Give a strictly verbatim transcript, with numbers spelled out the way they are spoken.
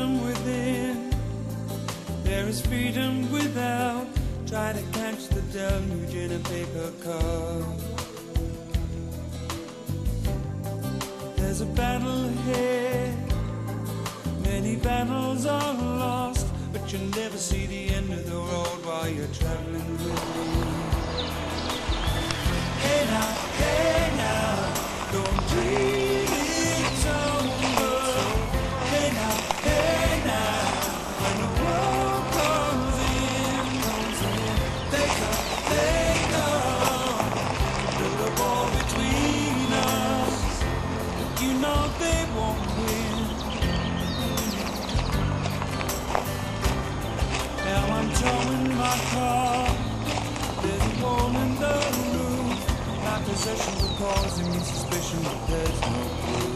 freedom within, there is freedom without. Try to catch the deluge in a paper cup. There's a battle ahead, many battles are lost, but you'll never see the end of the road while you're traveling with me. Hey now, hey now, don't dream it's over. Hey now, hey now, when the world comes in, take up, take up, build a wall between us. You know they won't win. Now I'm towing my car, there's a hole in the roof. My possessions are causing me suspicion, but there's no proof.